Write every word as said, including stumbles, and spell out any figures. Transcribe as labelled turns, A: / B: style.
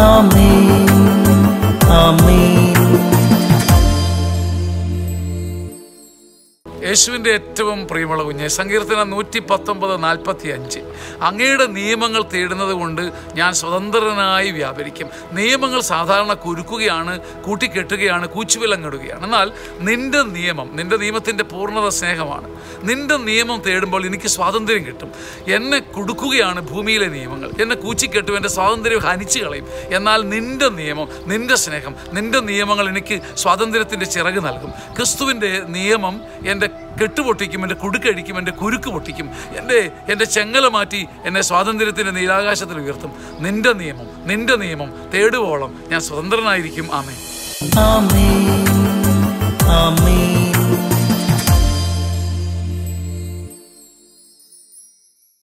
A: ആമേൻ ആമേൻ.
B: യേശുവിൻ്റെ ഏറ്റവും പ്രിയമുള്ള കുഞ്ഞെ, സങ്കീർത്തനം നൂറ്റി പത്തൊമ്പത് നാൽപ്പത്തി അഞ്ച്. അങ്ങയുടെ നിയമങ്ങൾ തേടുന്നത് കൊണ്ട് ഞാൻ സ്വതന്ത്രനായി വ്യാപരിക്കും. നിയമങ്ങൾ സാധാരണ കുരുക്കുകയാണ്, കൂട്ടിക്കെട്ടുകയാണ്, കൂച്ചുവിലങ്ങിടുകയാണ്. എന്നാൽ നിൻ്റെ നിയമം, നിൻ്റെ നിയമത്തിൻ്റെ പൂർണ്ണത സ്നേഹമാണ്. നിൻ്റെ നിയമം തേടുമ്പോൾ എനിക്ക് സ്വാതന്ത്ര്യം കിട്ടും. എന്നെ കൊടുക്കുകയാണ് ഭൂമിയിലെ നിയമങ്ങൾ, എന്നെ കൂച്ചിക്കെട്ടും, എൻ്റെ സ്വാതന്ത്ര്യം ഹനിച്ചു കളയും. എന്നാൽ നിൻ്റെ നിയമം, നിൻ്റെ സ്നേഹം, നിൻ്റെ നിയമങ്ങൾ എനിക്ക് സ്വാതന്ത്ര്യത്തിൻ്റെ ചിറക് നൽകും. ക്രിസ്തുവിൻ്റെ നിയമം എൻ്റെ കെട്ടുപൊട്ടിക്കും, എൻ്റെ കുടുക്കഴിക്കും, എൻ്റെ കുരുക്ക് പൊട്ടിക്കും, എൻ്റെ എൻ്റെ ചെങ്ങല മാറ്റി എന്നെ സ്വാതന്ത്ര്യത്തിൻ്റെ നീലാകാശത്തിൽ ഉയർത്തും. നിൻ്റെ നിയമം, നിൻ്റെ നിയമം തേടുവോളം ഞാൻ സ്വതന്ത്രനായിരിക്കും. ആമേൻ
A: ആമേൻ ആമേൻ.